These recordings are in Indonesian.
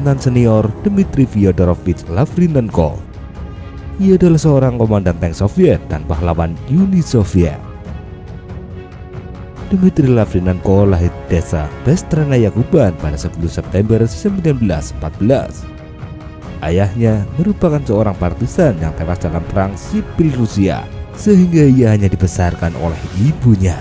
Komandan senior Dmitri Fyodorovich Lavrinenko. Ia adalah seorang komandan tank Soviet dan pahlawan Uni Soviet. Dmitri Lavrinenko lahir di desa Bestranaya Kuban pada 10 September 1914. Ayahnya merupakan seorang partisan yang tewas dalam perang sipil Rusia, sehingga ia hanya dibesarkan oleh ibunya.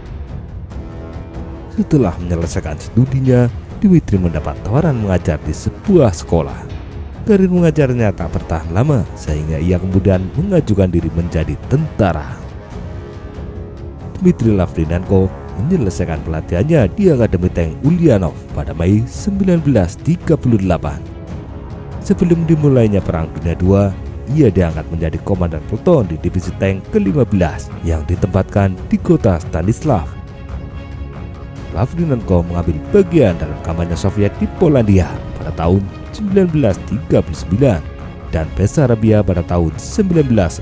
Setelah menyelesaikan studinya, Dmitri mendapat tawaran mengajar di sebuah sekolah. Karir mengajarnya tak bertahan lama, sehingga ia kemudian mengajukan diri menjadi tentara. Dmitri Lavrinenko menyelesaikan pelatihannya di Akademi Tank Ulyanov pada Mei 1938. Sebelum dimulainya Perang Dunia II, ia diangkat menjadi komandan pluton di divisi tank ke-15 yang ditempatkan di kota Stanislav. Lavrinenko mengambil bagian dalam kampanye Soviet di Polandia pada tahun 1939 dan Bessarabia pada tahun 1940.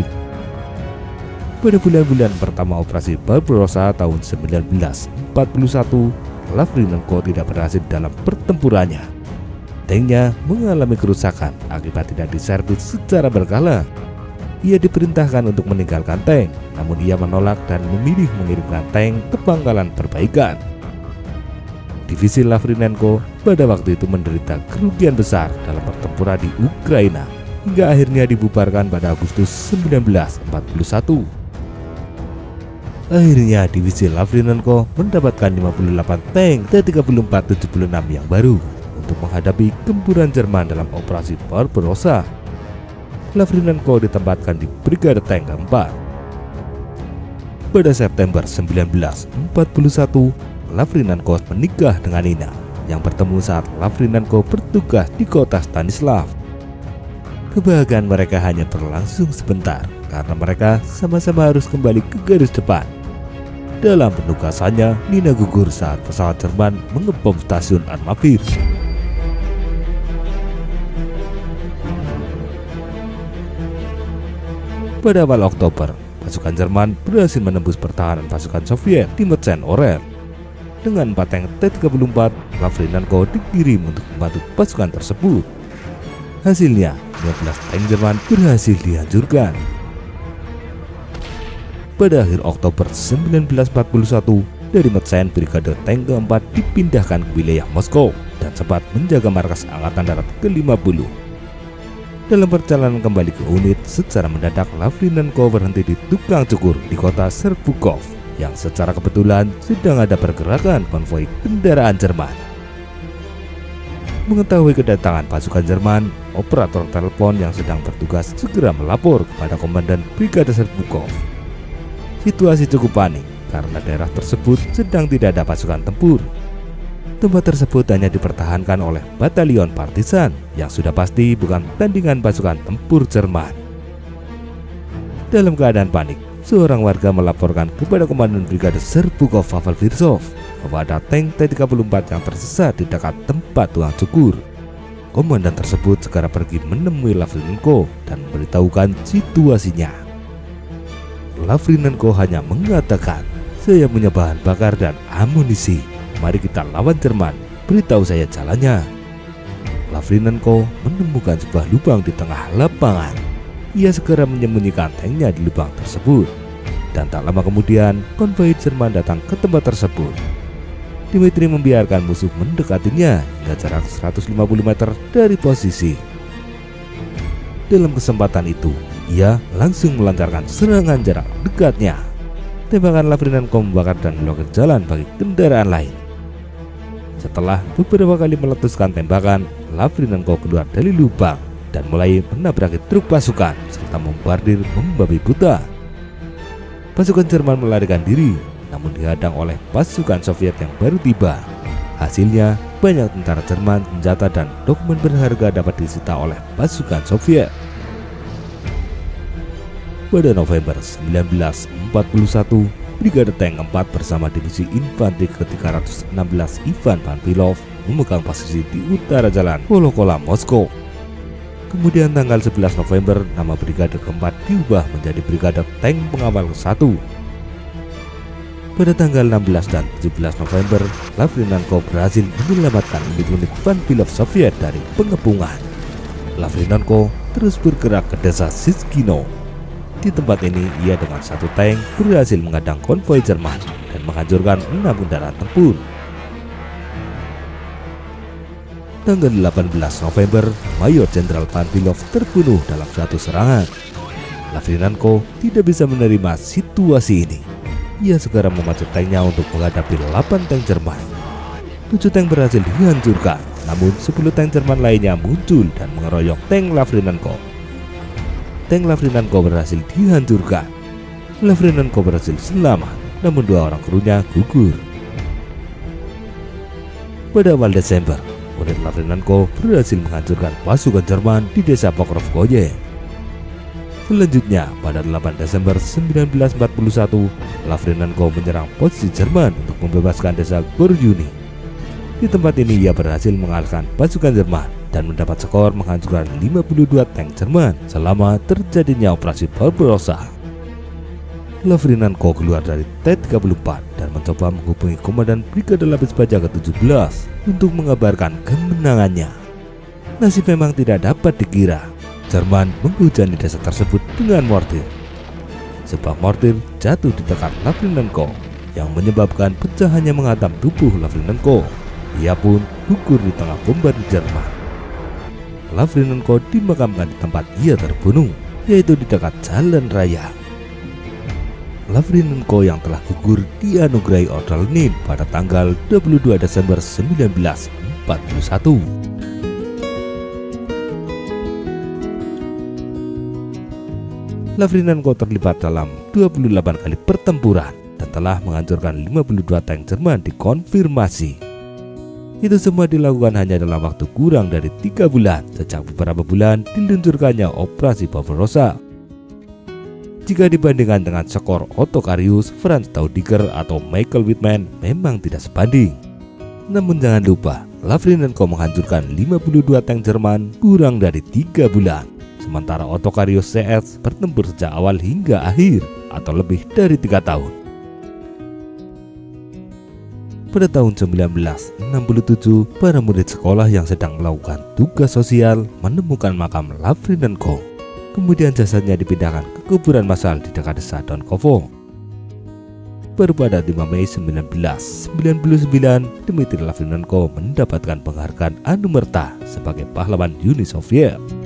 Pada bulan-bulan pertama operasi Barbarossa tahun 1941, Lavrinenko tidak berhasil dalam pertempurannya. Tanknya mengalami kerusakan akibat tidak diservis secara berkala. Ia diperintahkan untuk meninggalkan tank, namun ia menolak dan memilih mengirimkan tank ke pangkalan perbaikan. Divisi Lavrinenko pada waktu itu menderita kerugian besar dalam pertempuran di Ukraina, hingga akhirnya dibubarkan pada Agustus 1941. Akhirnya divisi Lavrinenko mendapatkan 58 tank T-34-76 yang baru untuk menghadapi gempuran Jerman dalam operasi Barbarossa. Lavrinenko ditempatkan di Brigade Tank keempat. Pada September 1941, Lavrinenko menikah dengan Nina yang bertemu saat Lavrinenko bertugas di kota Stanislav. Kebahagiaan mereka hanya berlangsung sebentar karena mereka sama-sama harus kembali ke garis depan. Dalam penugasannya, Nina gugur saat pesawat Jerman mengebom stasiun Armavir. Pada awal Oktober, pasukan Jerman berhasil menembus pertahanan pasukan Soviet di Metsen Orel. Dengan 4 tank T-34, Lavrinenko dikirim untuk membantu pasukan tersebut. Hasilnya, 15 tank Jerman berhasil dihancurkan. Pada akhir Oktober 1941, dari Metsen, Brigade Tank keempat dipindahkan ke wilayah Moskow dan sempat menjaga markas Angkatan Darat ke-50. Dalam perjalanan kembali ke unit, secara mendadak Lavrinenko berhenti di tukang cukur di kota Serbukov yang secara kebetulan sedang ada pergerakan konvoi kendaraan Jerman. Mengetahui kedatangan pasukan Jerman, operator telepon yang sedang bertugas segera melapor kepada Komandan Brigade Serbukov. Situasi cukup panik karena daerah tersebut sedang tidak ada pasukan tempur. Tempat tersebut hanya dipertahankan oleh batalion partisan yang sudah pasti bukan tandingan pasukan tempur Jerman. Dalam keadaan panik, seorang warga melaporkan kepada Komandan Brigade Serbukov Pavel Virsov bahwa ada tank T-34 yang tersesat di dekat tempat tukang cukur. Komandan tersebut segera pergi menemui Lavrinenko dan memberitahukan situasinya. Lavrinenko hanya mengatakan, "Saya punya bahan bakar dan amunisi. Mari kita lawan Jerman, beritahu saya jalannya." Lavrinenko menemukan sebuah lubang di tengah lapangan. Ia segera menyembunyikan tanknya di lubang tersebut. Dan tak lama kemudian, konvoi Jerman datang ke tempat tersebut. Dmitri membiarkan musuh mendekatinya hingga jarak 150 meter dari posisi. Dalam kesempatan itu, ia langsung melancarkan serangan jarak dekatnya. Tembakan Lavrinenko membakar dan memblokir jalan bagi kendaraan lain. Setelah beberapa kali meletuskan tembakan, Lavrinenko keluar dari lubang dan mulai menabraki truk pasukan serta membombardir membabi buta. Pasukan Jerman melarikan diri, namun dihadang oleh pasukan Soviet yang baru tiba. Hasilnya, banyak tentara Jerman, senjata dan dokumen berharga dapat disita oleh pasukan Soviet. Pada November 1941, Brigade Tank 4 bersama Divisi Infanteri ke-316 Ivan Panfilov memegang posisi di utara jalan Volokola, Moskow. Kemudian tanggal 11 November, nama Brigade ke-4 diubah menjadi Brigade Tank Pengawal ke-1. Pada tanggal 16 dan 17 November, Lavrinenko berhasil menyelamatkan unit-unit Panfilov Soviet dari pengepungan. Lavrinenko terus bergerak ke desa Siskino. Di tempat ini, ia dengan satu tank berhasil menghadang konvoi Jerman dan menghancurkan 6 kendaraan tempur. Tanggal 18 November, Mayor Jenderal Panfilov terbunuh dalam suatu serangan. Lavrinenko tidak bisa menerima situasi ini. Ia segera memacu tanknya untuk menghadapi 8 tank Jerman. 7 tank berhasil dihancurkan, namun 10 tank Jerman lainnya muncul dan mengeroyok tank Lavrinenko. Tank Lavrinenko berhasil dihancurkan. Lavrinenko berhasil selamat, namun 2 orang krunya gugur. Pada awal Desember, unit Lavrinenko berhasil menghancurkan pasukan Jerman di desa Pokrovskoye. Selanjutnya, pada 8 Desember 1941, Lavrinenko menyerang posisi Jerman untuk membebaskan desa Goryuni. Di tempat ini ia berhasil mengalahkan pasukan Jerman dan mendapat skor menghancurkan 52 tank Jerman selama terjadinya operasi Barbarossa. Lavrinenko keluar dari T-34 dan mencoba menghubungi Komandan Brigade Lapis Baja ke-17 untuk mengabarkan kemenangannya. Nasib memang tidak dapat dikira. Jerman menghujani desa tersebut dengan mortir. Sebuah mortir jatuh di dekat Lavrinenko yang menyebabkan pecahannya menghantam tubuh Lavrinenko. Ia pun gugur di tengah bombardir Jerman. Lavrinenko dimakamkan di tempat ia terbunuh, yaitu di dekat jalan raya. Lavrinenko yang telah gugur dianugerahi Order Lenin pada tanggal 22 Desember 1941. Lavrinenko terlibat dalam 28 kali pertempuran dan telah menghancurkan 52 tank Jerman dikonfirmasi. Itu semua dilakukan hanya dalam waktu kurang dari 3 bulan sejak beberapa bulan diluncurkannya operasi Barbarossa. Jika dibandingkan dengan skor Otto Carius, Franz Taudiger, atau Michael Wittmann memang tidak sebanding. Namun jangan lupa, Lavrinenko menghancurkan 52 tank Jerman kurang dari 3 bulan. Sementara Otto Carius CS bertempur sejak awal hingga akhir atau lebih dari 3 tahun. Pada tahun 1967, para murid sekolah yang sedang melakukan tugas sosial menemukan makam Lavrinenko. Kemudian jasadnya dipindahkan ke kuburan massal di dekat desa Donkovo. Baru pada 5 Mei 1999, Dmitri Lavrinenko mendapatkan penghargaan Anumerta sebagai pahlawan Uni Soviet.